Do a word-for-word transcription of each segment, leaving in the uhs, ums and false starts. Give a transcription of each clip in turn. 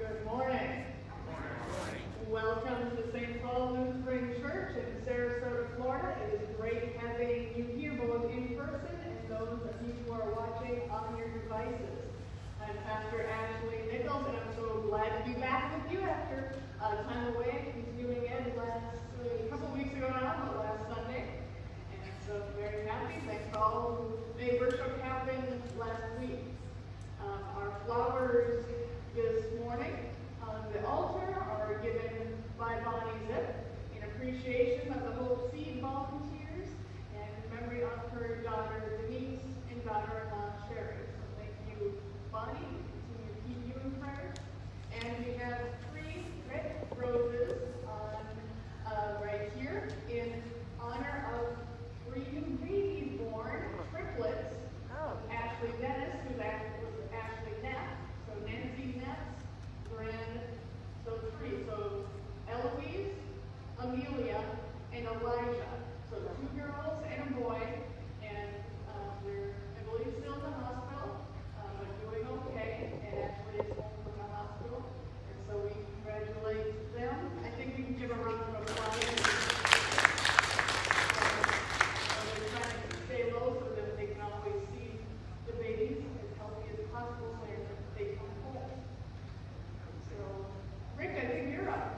Good morning. Welcome to Saint Paul Lutheran Church in Sarasota, Florida. It is great having you here both in person and those of you who are watching on your devices. I'm Pastor Ashley Nichols, and I'm so glad to be back with you after a time away. He's doing it last uh, a couple weeks ago now, but last Sunday. And so very happy. Thanks to all who made worship happen last week. Um, our flowers this morning on the altar are given by Bonnie Zip in appreciation of the Hope Seed volunteers and in memory of her daughter Denise and daughter-in-law Sherry. So thank you, Bonnie. Continue to keep you in prayer. And we have three red roses on uh, right here in honor of three new babies born, triplets, of Ashley Dennis, who's actually was Ashley Knapp. So Nancy Knapp's grand, so three. So Eloise, Amelia, and Elijah. So two girls and a boy, and um, they're, I believe, still in the hospital, uh, but doing okay, and Ashley is home from the hospital. And so we congratulate them. I think we can give a round of applause. So they're trying to stay low so that they can always see the babies as healthy as possible so that they come home. So, Rick, I think you're up.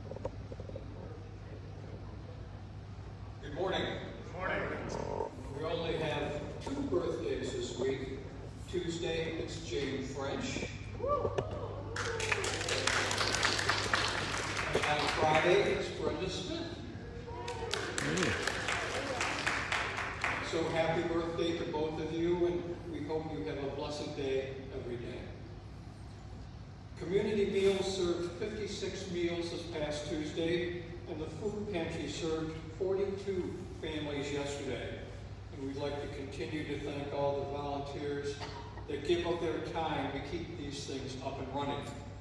Good morning. Good morning. We only have two birthdays this week. Tuesday, it's Jane French. Woo. And on Friday, it's Brenda Smith. So happy birthday to both of you, and we hope you have a blessed day every day. Community Meals served fifty-six meals this past Tuesday, and the food pantry served forty-two families yesterday. And we'd like to continue to thank all the volunteers that give up their time to keep these things up and running.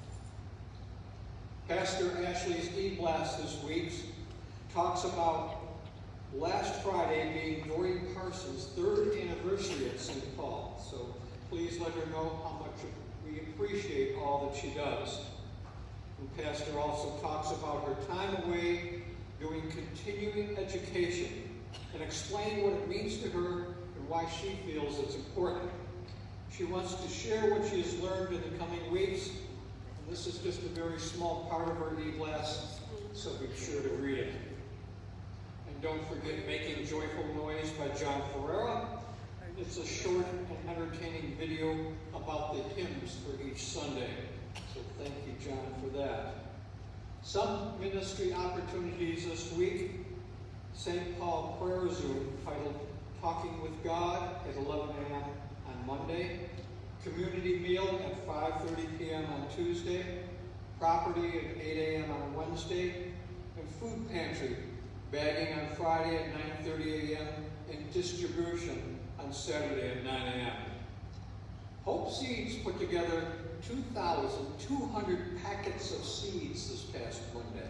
Pastor Ashley's e-blast this week talks about last Friday being Doreen Parsons' third anniversary at Saint Paul. So please let her know how much we appreciate all that she does. And Pastor also talks about her time away doing continuing education and explaining what it means to her and why she feels it's important. She wants to share what she has learned in the coming weeks, and this is just a very small part of her e-blast, so be sure to read it. And don't forget Making Joyful Noise by John Ferreira. It's a short and entertaining video about the hymns for each Sunday. So thank you, John, for that. Some ministry opportunities this week. Saint Paul Prayer Zoom titled Talking with God at eleven a m on Monday. Community meal at five thirty p m on Tuesday. Property at eight a m on Wednesday. And food pantry bagging on Friday at nine thirty a m and distribution on Saturday at nine a m Hope Seeds put together two thousand two hundred packets of seeds this past Monday.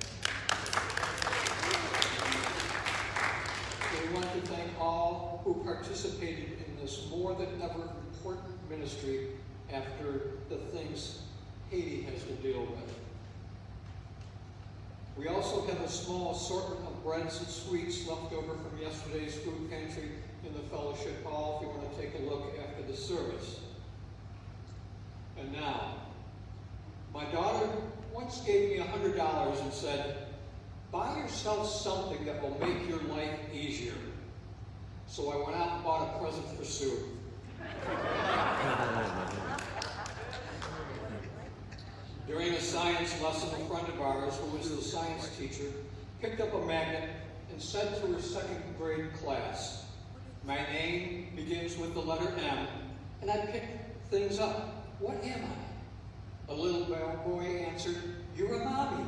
So we want to thank all who participated in this more than ever important ministry after the things Haiti has to deal with. We also have a small assortment of breads and sweets left over from yesterday's food pantry in the fellowship hall if you want to take a look after the service. And now, my daughter once gave me one hundred dollars and said, buy yourself something that will make your life easier. So I went out and bought a present for Sue. During a science lesson, a friend of ours, who was the science teacher, picked up a magnet and said to her second grade class, my name begins with the letter M, and I pick things up. What am I? A little boy answered, you're a mommy.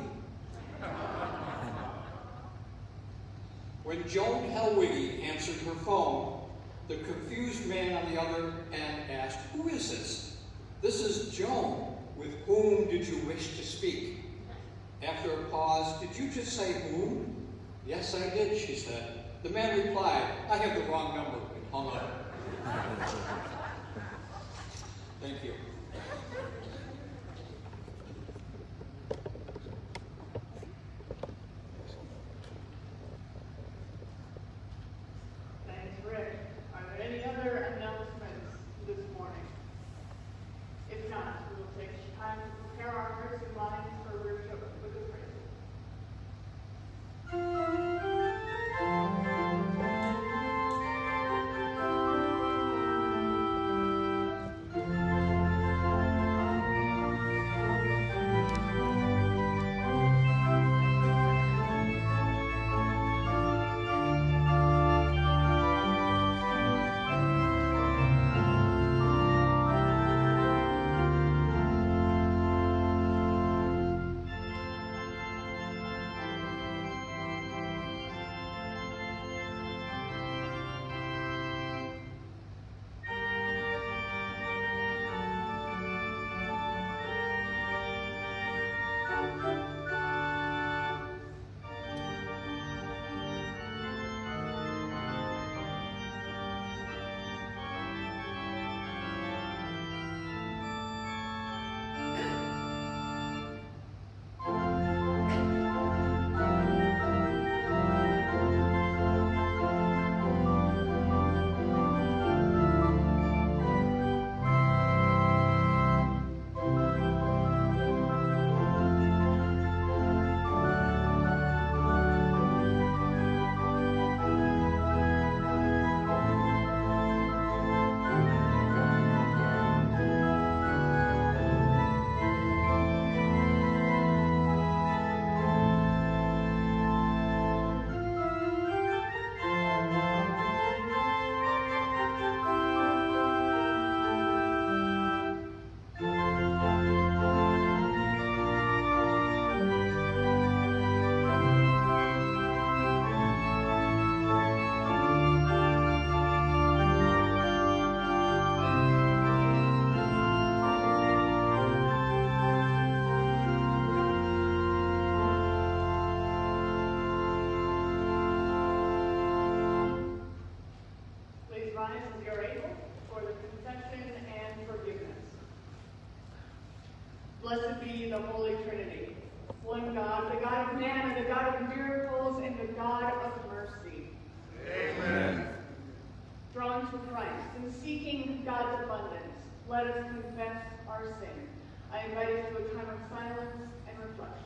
When Joan Helwiggy answered her phone, the confused man on the other end asked, who is this? This is Joan. With whom did you wish to speak? After a pause, did you just say whom? Yes, I did, she said. The man replied, I have the wrong number, and hung up. Thank you. take time to prepare our hearts and minds for worship with the praise. Blessed be the Holy Trinity, one God, the God of man, and the God of miracles, and the God of mercy. Amen. Drawn to Christ and seeking God's abundance, let us confess our sin. I invite you to a time of silence and reflection.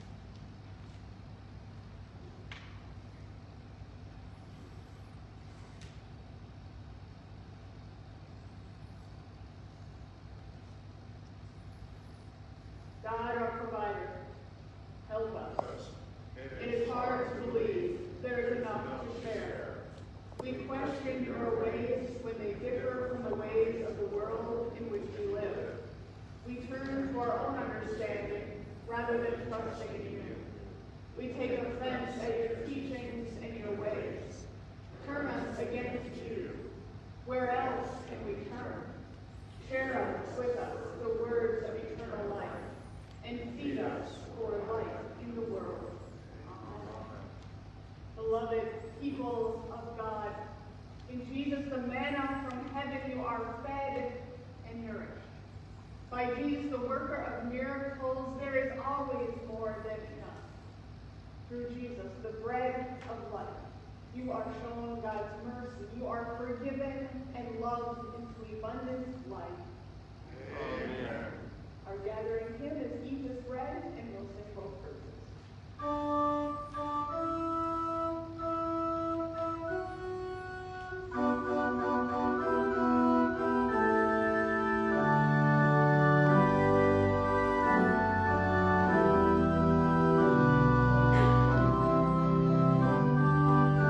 God, our provider, help us. It is hard to believe there is enough to share. We question your ways when they differ from the ways of the world in which we live. We turn to our own understanding rather than trusting in you. We take offense at your teachings and your ways. Turn us against you. Where else can we turn? Share with us the words of eternal life, and feed us for life in the world. Amen. Beloved people of God, in Jesus the manna from heaven you are fed and nourished. By Jesus the worker of miracles, there is always more than enough. Through Jesus, the bread of life, you are shown God's mercy. You are forgiven and loved into abundant life. Amen. Our gathering hymn is Eat This Bread, and we'll sing both verses.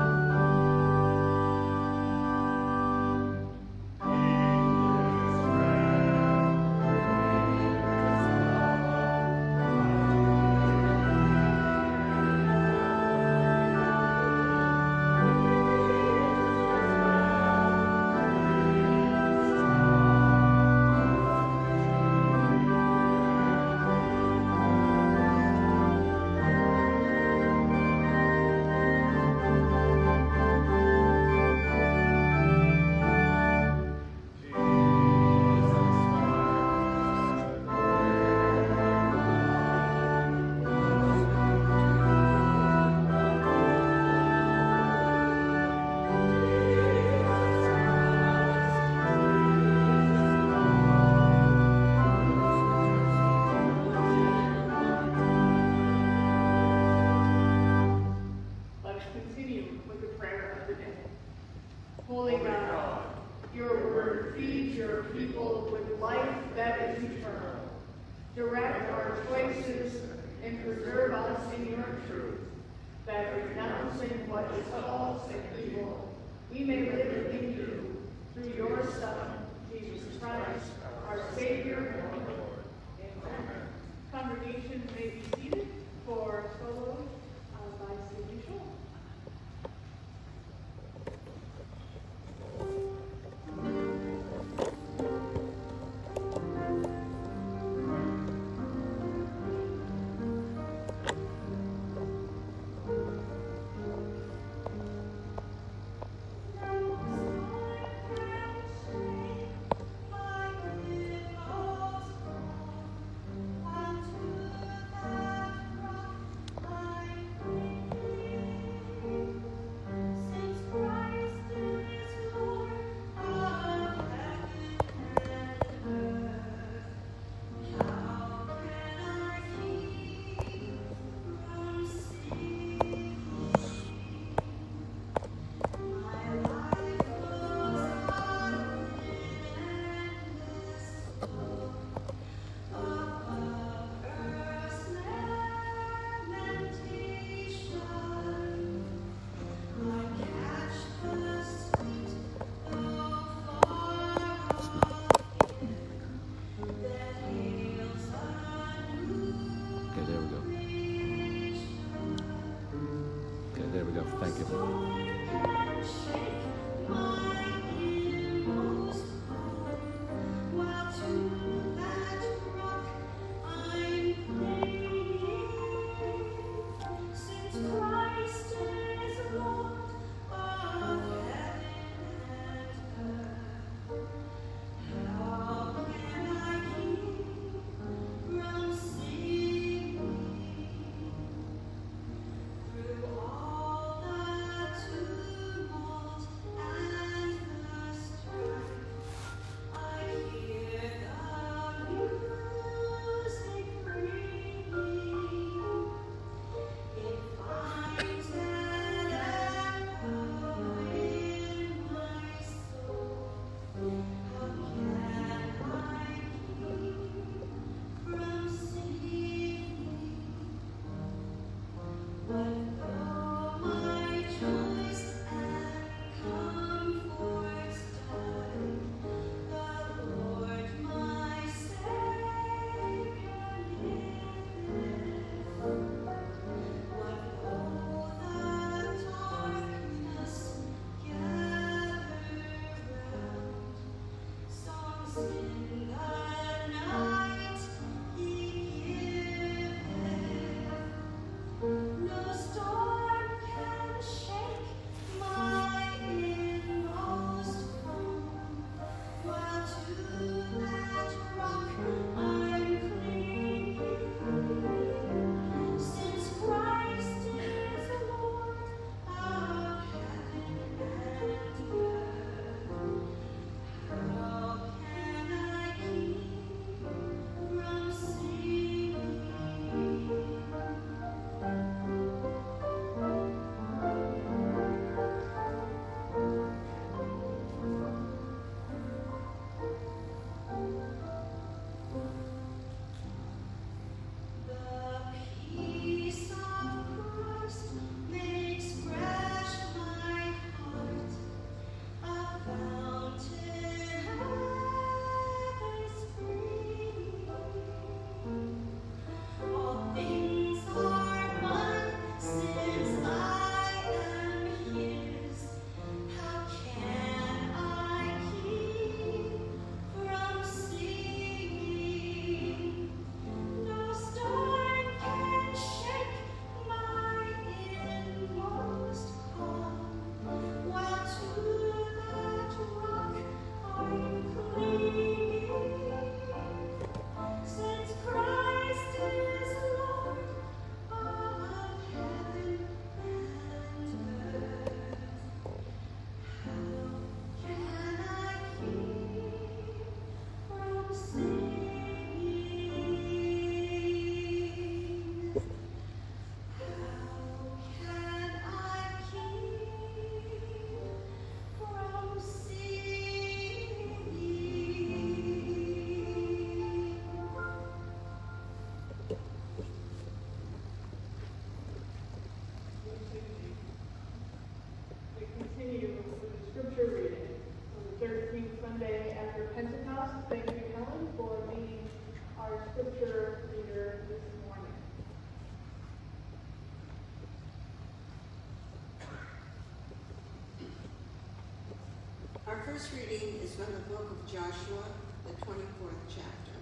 Amen. and firm. Direct our choices and preserve us in your truth, that renouncing what is false and evil, we may live in you, through your Son, Jesus Christ, our Savior and Lord. Amen. Congregation may be seated for solo uh, by Sidney Scholl. My first reading is from the book of Joshua, the twenty-fourth chapter.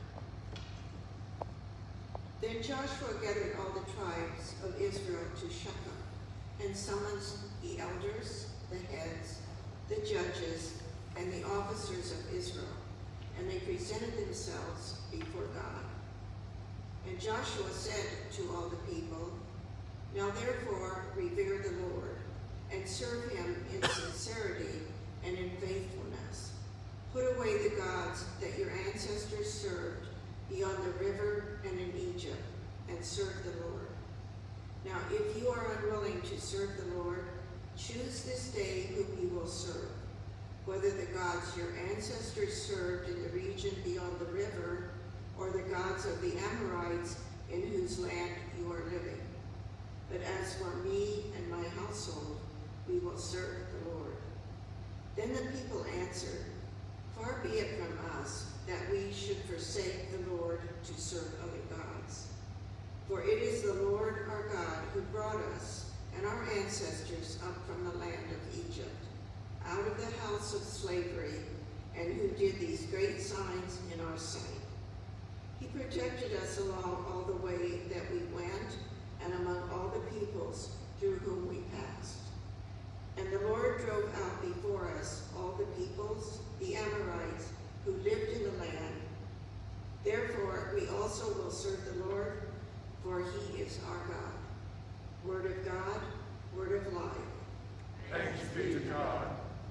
Then Joshua gathered all the tribes of Israel to Shechem, and summoned the elders, the heads, the judges, and the officers of Israel, and they presented themselves before God. And Joshua said to all the people, "Now therefore revere the Lord, and serve him in sincerity and in faithfulness. Put away the gods that your ancestors served beyond the river and in Egypt, and serve the Lord. Now if you are unwilling to serve the Lord, choose this day whom you will serve, whether the gods your ancestors served in the region beyond the river, or the gods of the Amorites in whose land you are living. But as for me and my household, we will serve the Lord." Then the people answered, "Far be it from us that we should forsake the Lord to serve other gods. For it is the Lord our God who brought us and our ancestors up from the land of Egypt, out of the house of slavery, and who did these great signs in our sight. He protected us along all the way that we went, and among all the peoples through whom we passed. And the Lord drove out before us all the peoples, the Amorites, who lived in the land. Therefore we also will serve the Lord, for he is our God." Word of God, word of life. Thanks be to God.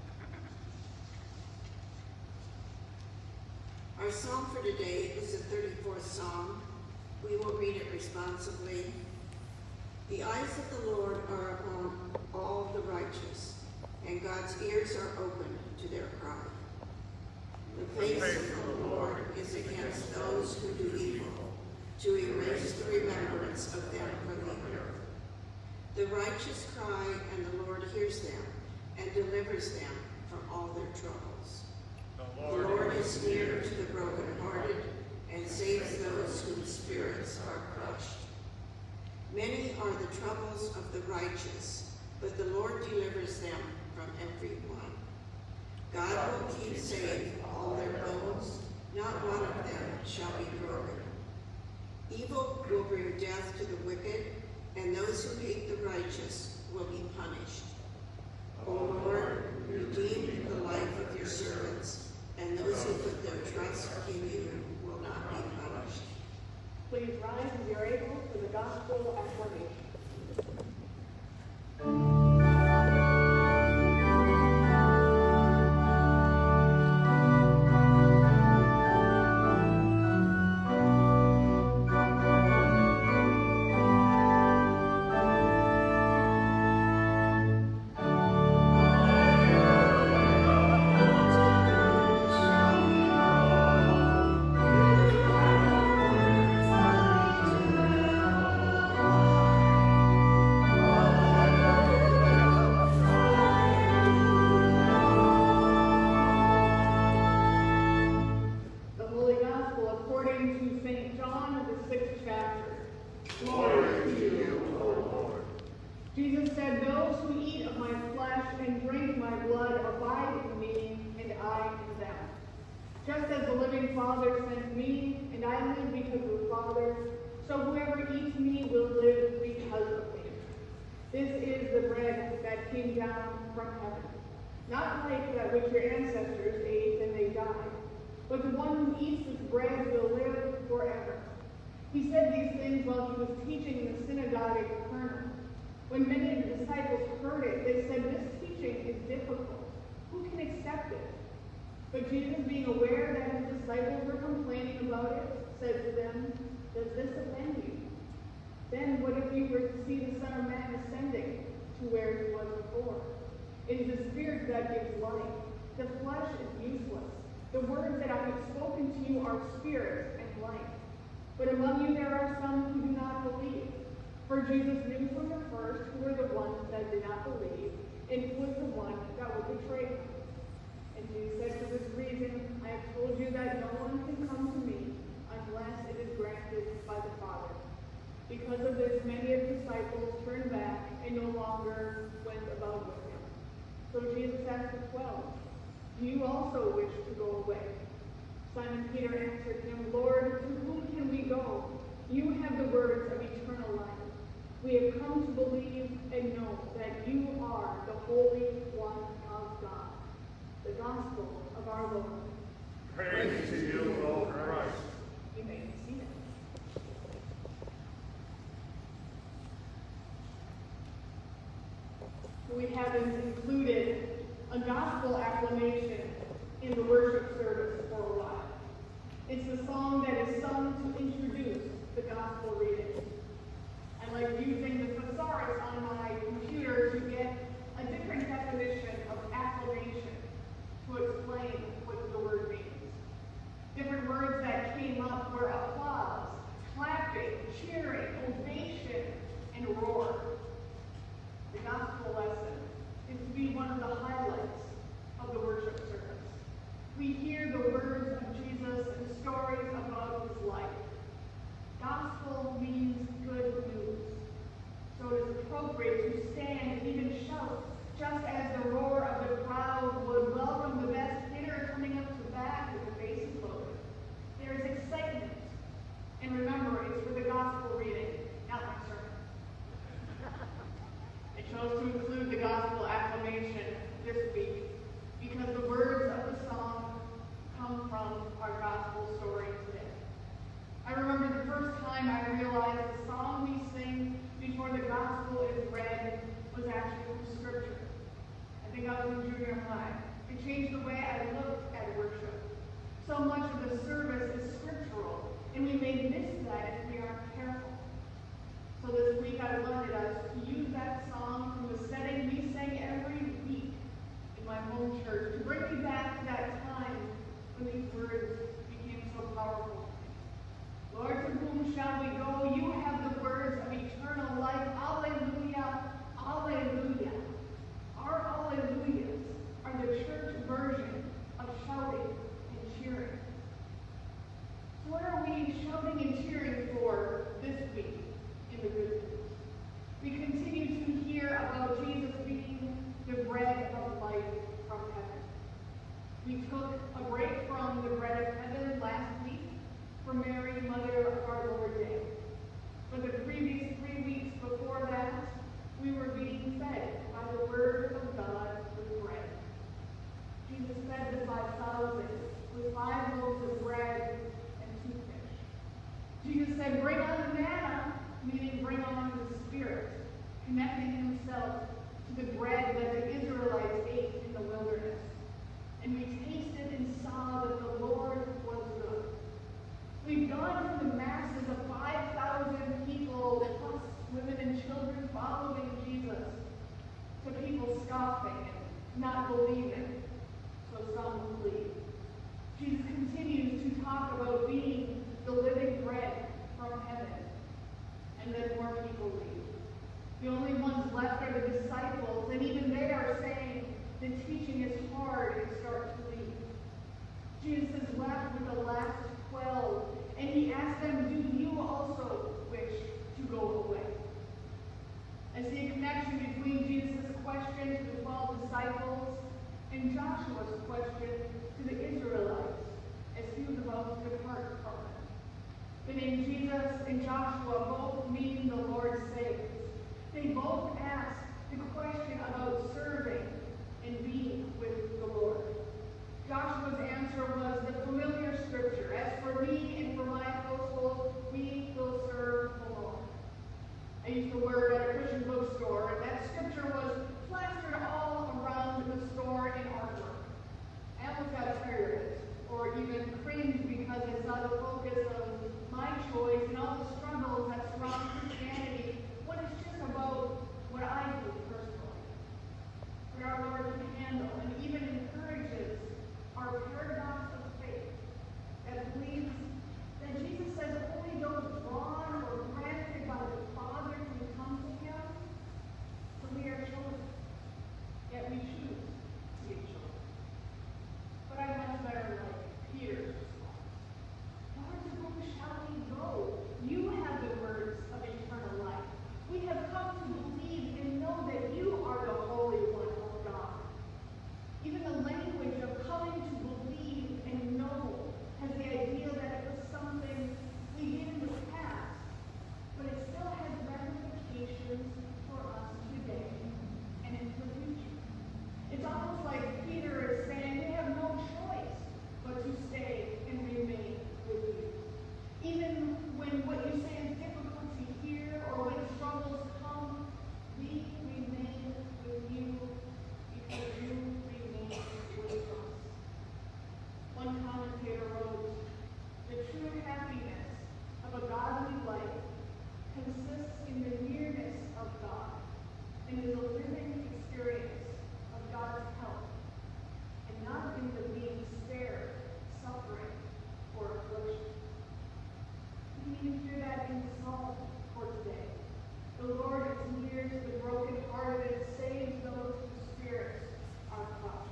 Our psalm for today is the thirty-fourth Psalm. We will read it responsibly. "The eyes of the Lord are upon all the righteous, and God's ears are open to their cry. The face of the Lord is against those who do evil, to erase the remembrance of them from the earth. The righteous cry, and the Lord hears them, and delivers them from all their troubles. The The Lord is near to the brokenhearted, and saves those whose spirits are crushed. Many are the troubles of the righteous, but the Lord delivers them from every one. God will keep safe all their bones, not one of them shall be broken. Evil will bring death to the wicked, and those who hate the righteous will be punished. O Lord, redeem the life of your servants, and those who put their trust in you will not be punished." Please rise as you're able for the gospel acclamation. Jesus said, "Those who eat of my flesh and drink my blood abide in me, and I in them. Just as the living Father sent me, and I live because of the Father, so whoever eats me will live because of me. This is the bread that came down from heaven, not like that which your ancestors ate and they died, but the one who eats this bread will live forever." He said these things while he was teaching in the synagogue at Capernaum. When many of the disciples heard it, they said, "This teaching is difficult. Who can accept it?" But Jesus, being aware that his disciples were complaining about it, said to them, "Does this offend you? Then what if you were to see the Son of Man ascending to where he was before? It is the Spirit that gives life. The flesh is useless. The words that I have spoken to you are spirit and life. But among you there are some who do not believe." For Jesus knew from the first who were the ones that did not believe, and who was the one that would betray him. And Jesus said, "For this reason I have told you that no one can come to me unless it is granted by the Father." Because of this, many of the disciples turned back and no longer went about with him. So Jesus asked the twelve, "Do you also We have come to believe and know that you are the Holy One of God, the gospel of our Lord. Praise to you, O Christ. You may be seated. We have included a gospel acclamation in the worship service for a while. It's a song that is sung to introduce the gospel reading. I like using the thesaurus on my computer to get a different definition of acclamation to explain what the word means. Different words that came up were applause, clapping, cheering, ovation, and roar. The gospel lesson is to be one of the highlights of the worship service. We hear the words of Jesus and stories about his life. Gospel means good news. So it is appropriate to stand and even shout, just as the roar of the crowd would welcome the best hitter coming up to bat with the bases loaded. There is excitement. And remember, it's for the gospel reading, not my sermon. I chose to include the gospel acclamation this week because the words of the song come from our gospel story today. I remember the first time I realized the song we sing before the gospel is read was actually from Scripture. I think I was in junior high. It changed the way I looked at worship. So much of the service is scriptural, and we may miss that if we aren't careful. So this week I wanted us to use that song from the setting we sang every week in my home church to bring me back to that time when these words became so powerful. Lord, to whom shall we go? You have the words of eternal life. Alleluia, alleluia. Our alleluias are the church version of shouting and cheering. So what are we shouting and cheering for this week in the good news? We continue to hear about Jesus being the bread of life from heaven. We took a break from the bread of heaven last week for Mary, Mother of our Lord Day. For the previous three weeks before that, we were being fed by the word of God with bread. Jesus fed the five thousand with five loaves of bread and two fish. Jesus said, bring on the manna, meaning bring on the Spirit, connecting himself to the bread that the Israelites ate in the wilderness. And we tasted and saw that the Lord was good. We've gone from the masses of five thousand people, plus women and children following Jesus, to people scoffing and not believing, so some believe. Jesus continues to talk about being the living bread from heaven, and then more people leave. The only ones left are the disciples, and even they are saying the teaching is hard and start to leave. Jesus is left with the last twelve, and he asks them, do you also wish to go away? I see a connection between Jesus' question to the twelve disciples and Joshua's question to the Israelites as he was about to depart from them. The name Jesus and Joshua both mean the Lord saves. They both ask the question about serving and being with the Lord. Joshua's answer was the familiar scripture, as for me and for my household, we will serve the Lord. I used to work at a Christian bookstore, and that scripture was plastered all around the store in artwork. I almost got tired of it, or even cringed because I saw the focus of my choice and all the struggles that surround Christianity when it's just about what I do personally. But our Lord can handle and even encourages our paradox of faith that believes consists in the nearness of God and in the living experience of God's help, and not in the being spared, suffering, or affliction. We can hear that in the psalm for today. The Lord is near to the brokenhearted and saves those whose spirits are crushed.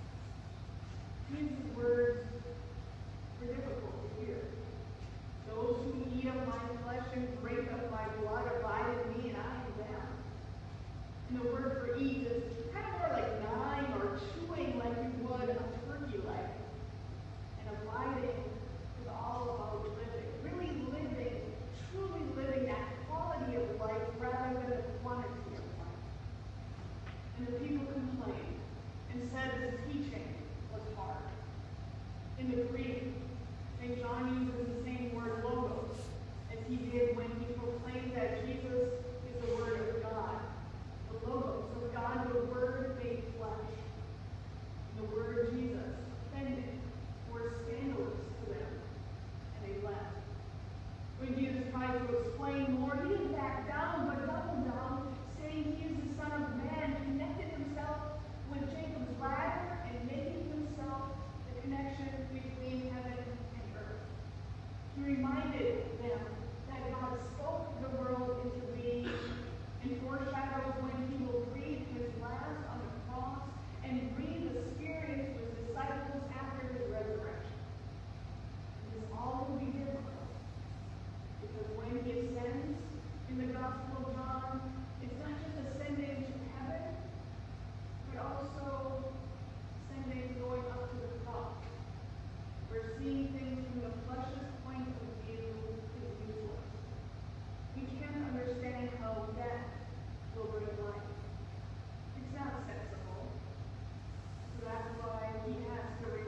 Jesus' words were difficult to hear. Those who eat of my flesh and drink of my blood abide in me, and I in them. And the word for eat is kind of more like gnawing or chewing like you would a turkey leg. And abiding is all about living, really living, truly living that quality of life rather than the quantity of life. And the people complained and said his teaching was hard. In the Greek, Saint John uses the same word logos as he did when he proclaimed that Jesus is the Word of God. The logos of God, the Word made flesh. And the word Jesus offended or scandalous to them, and they left. When Jesus tried to explain more, he didn't back down, but doubled down, saying he is the Son of Man, connected himself with Jacob's ladder and making himself the connection between heaven and earth. He reminded them that God spoke the world into being and foreshadows when he will breathe his last on the cross and breathe the Spirit into his disciples after his resurrection. It is all will be difficult, because when he ascends in the Gospel of John, it's not just ascending to heaven, but also ascending, going up to the cross, where seeing things from the flesh's point of view is useless. We can't understand how death will bring life. It's not sensible. So that's why he has to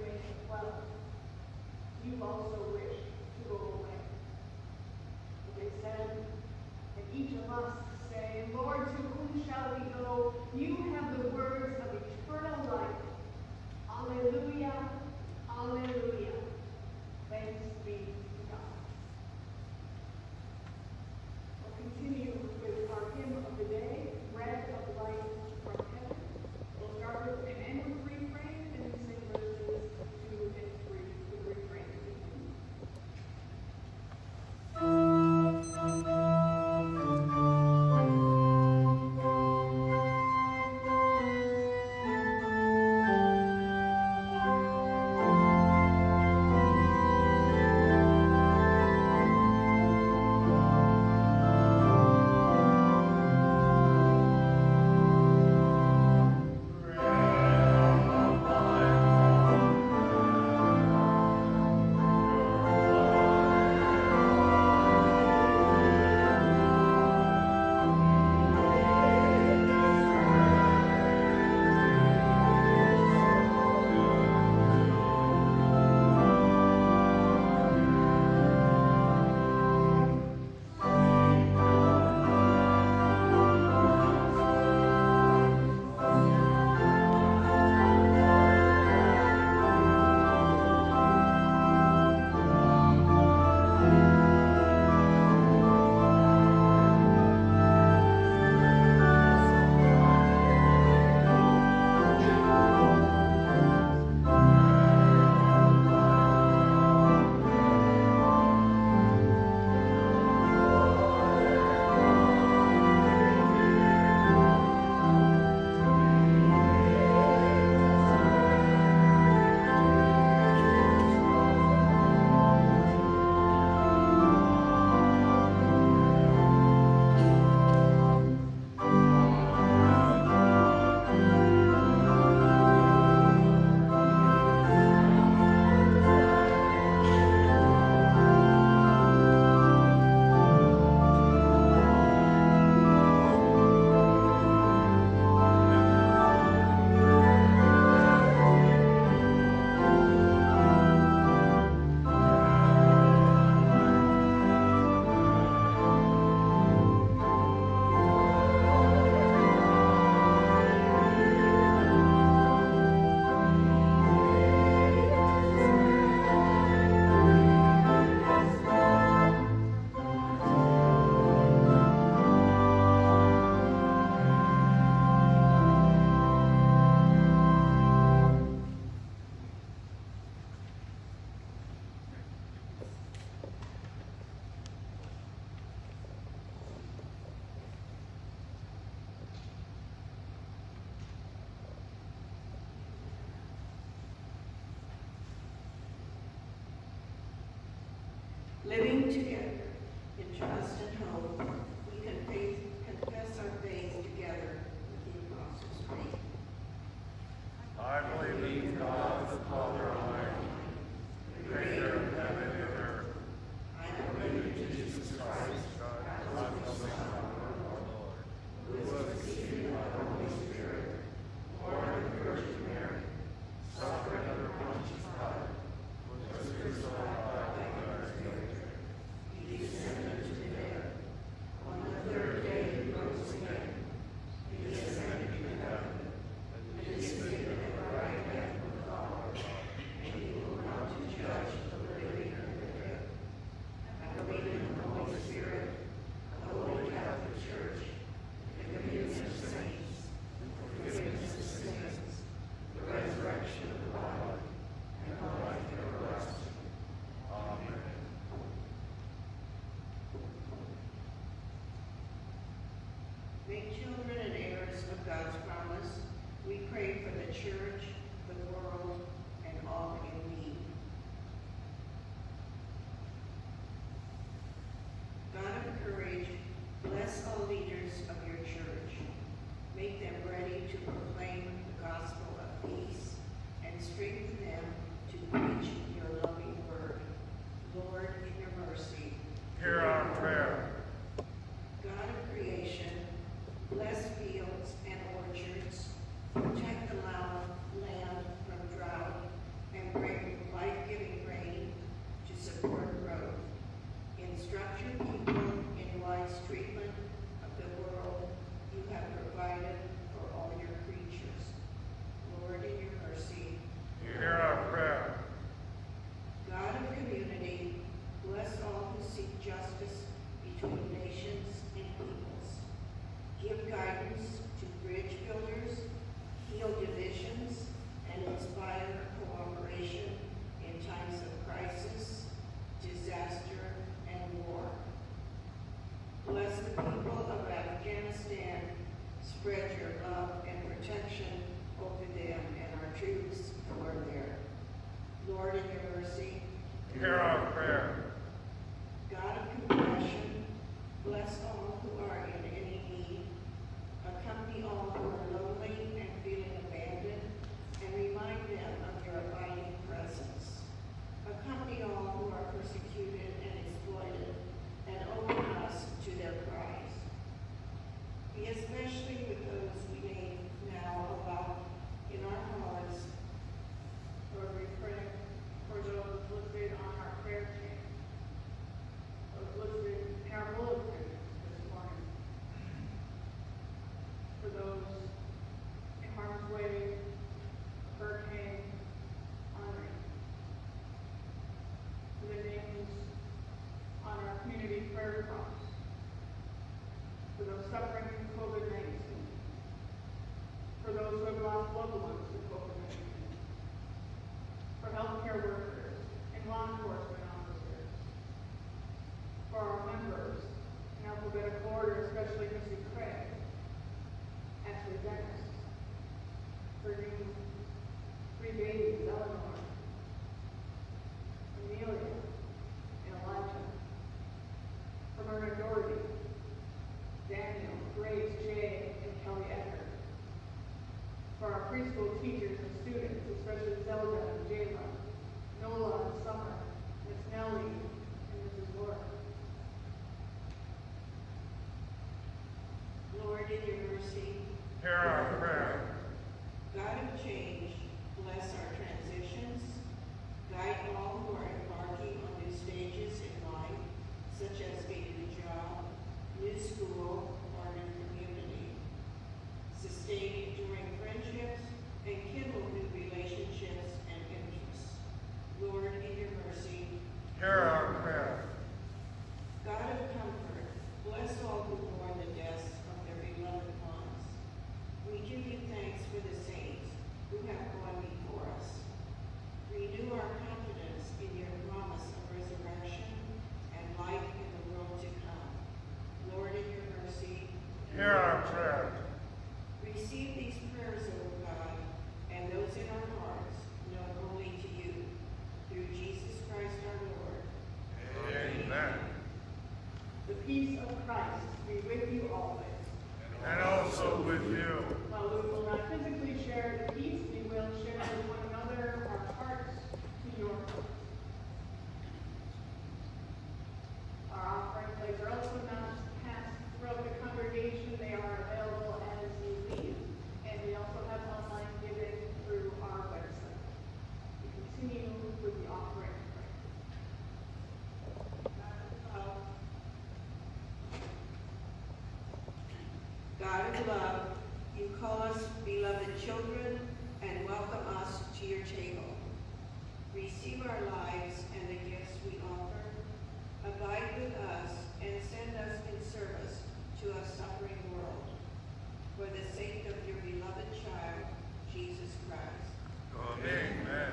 Living together in trust and hope, we confess, confess our faith together with the Apostles' Creed. I believe in God, the Father Almighty, creator of heaven and earth. I believe in Jesus Christ, God, the Son of our Lord, who was conceived by the Holy Spirit, born of the Virgin Mary, suffered under Pontius Pilate, was crucified, died, and buried. He descended to the dead. On the third day he rose again. He ascended to heaven, and is seated at the right hand of the Father, and he will come to judge the living and the dead. I believe in the Holy Spirit, the Holy Catholic Church, the communion of saints, the forgiveness of sins, the resurrection of the body, and the life everlasting. Amen. Make children and heirs of God's promise. We pray for the church, the world, and all in need. God of courage, bless all leaders of your church. Make them ready to proclaim the gospel of peace and strengthen them to preach your loving word. Lord, in your mercy. Hear our prayer. God of creation, bless fields and orchards, protect the land land from drought, and bring life-giving rain to support growth. Instruct your people in wise treatment of the world you have provided for all your creatures. Lord, in your mercy. Hear our prayer. God of community, bless all who seek justice between nations and peoples. Give guidance to bridge builders, heal divisions, and inspire cooperation in times of crisis, disaster, and war. Bless the people of Afghanistan. Spread your love and protection over them and our troops who are there. Lord, in your mercy. Hear our prayer. God of compassion, bless all who are in any need. Accompany all who are lonely and feeling abandoned, and remind them of your abiding presence. Accompany all who are persecuted and exploited, and open us to their cries. Be especially with those we name now about in our hearts. Lord, we pray for those listed on our prayer chain, those listed in our bulletin this morning, for those in harm's way, Hurricane Henri, for the names on our community prayer cross, for those suffering from COVID nineteen, for those who have lost loved ones to COVID nineteen, for healthcare workers and law enforcement officers, for our members in alphabetical order, especially Missy Craig, Ashley Dennis, for new three babies, Eleanor, Amelia, and Elijah, for Myrna Doherty, Daniel, Grace, Jay, and Kelly Eckert, for our preschool teachers and students, especially Zelda and Jayla, Nola and Summer, Miss Nellie, and Missus Laura. Lord, in your mercy. Hear our prayer. God of change, bless our transitions. Guide all who are embarking on new stages in life, such as getting a job, new school, or new community. Sustain enduring friendships and kindle new relationships and interests. Lord, in your mercy. Hear our prayer. God of comfort, bless all who mourn the deaths of their beloved ones. We The peace of Christ be with you always. And also with you. While we will not physically share the peace, we will share with one another our hearts to your hearts. Our offering plates are also not passed throughout the congregation. They are available as you leave. And we also have online giving through our website. We continue with the offering. God of love, you call us beloved children and welcome us to your table. Receive our lives and the gifts we offer. Abide with us and send us in service to a suffering world. For the sake of your beloved child, Jesus Christ. Amen.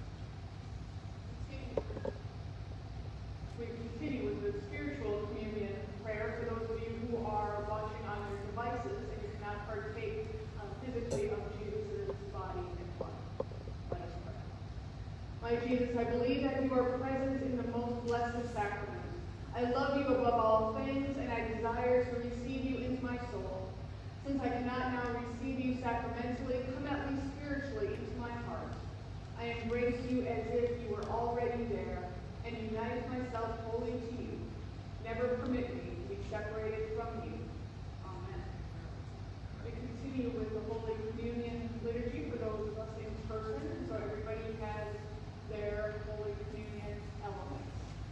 We continue with the spiritual communion prayer for those of you who are watching on your devices and you cannot partake um, physically of Jesus' body and blood. Let us pray. My Jesus, I believe that you are present in the most blessed sacrament. I love you above all things, and I desire to receive you into my soul. Since I cannot now receive you sacramentally, come at least spiritually into my heart. I embrace you as if you were already there, and unite myself wholly to you. Never permit me to be separated from you. Amen. We continue with the Holy Communion liturgy for those of us in person, so everybody has their Holy Communion elements.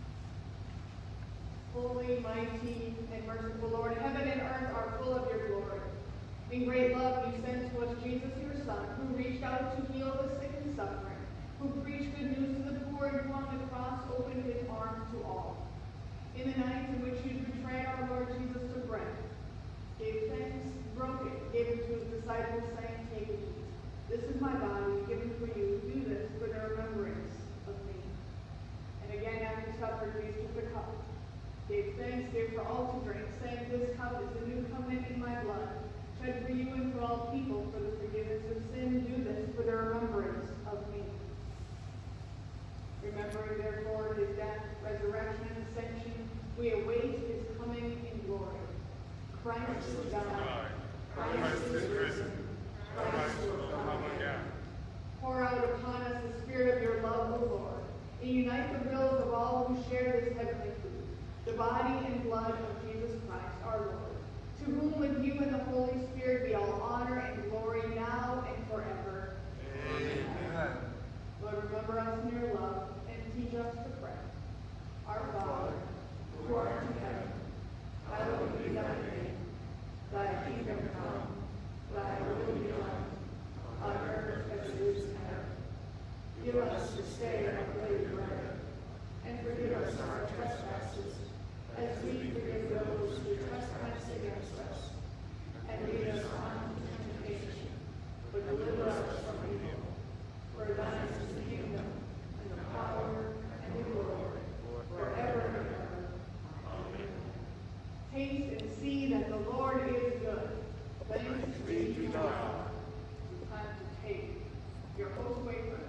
Holy, mighty, and merciful Lord, heaven and earth are full of your glory. In great love you sent to us Jesus, your Son, who reached out to heal the sick and suffering, who preached good news to the poor, and who on the cross opened his arms to all. In the night in which you betrayed our Lord Jesus to bread, gave thanks, broke it, gave it to his disciples, saying, take and eat. This is my body given for you. Do this for the remembrance of me. And again after supper, Jesus took the cup, gave thanks, gave for all to drink, saying, this cup is the new covenant in my blood, shed for you and for all people for the forgiveness of sin. Do this for the remembrance of me. Remembering therefore his death, resurrection, and ascension, we await his coming in glory. Christ is died. Christ is risen. Christ will come again. Pour out upon us the spirit of your love, O Lord, and unite the wills of all who share this heavenly food, the body and blood of Jesus Christ, our Lord, to whom with you and the Holy Spirit be all honor and glory now and forever. Amen. Lord, remember us in your love and teach us to pray. Our Father, who art in heaven, hallowed be thy name. Thy kingdom come, thy will be done, on earth as it is in heaven. Give us this day our daily bread, and forgive us our trespasses, as we forgive those who trespass against us. And lead us not into temptation, but deliver us from evil. For thine is the kingdom, and the power, and the glory, forever and ever. Amen. Taste and see that the Lord is good. Thanks be to God. It's time to take your host wafer.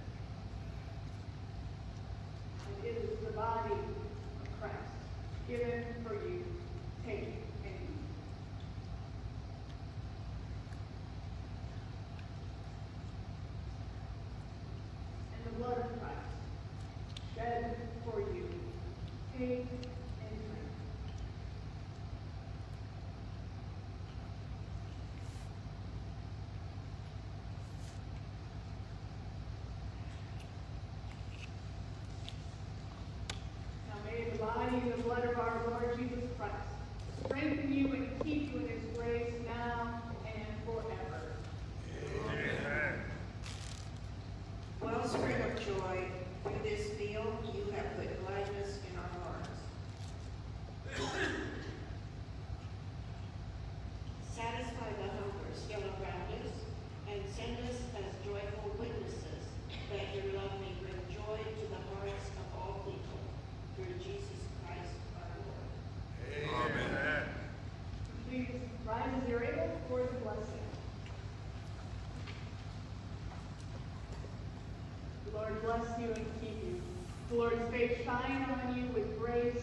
And it is the body of Christ, given for you. Take and eat. And the blood of Christ, shed for you. Take and drink. Now may the body and the blood of our Lord Jesus Christ strengthen you and keep you in his grace now and forever. Amen. Wellspring of joy, through this meal you have put gladness in our hearts. Satisfy the hunger still around us, and send us as joyful witnesses that your love may bring joy to the hearts of all people. Through Jesus Christ our Lord. Amen. Please rise as you're able for the blessing. The Lord bless you and keep you. The Lord's face shine on you with grace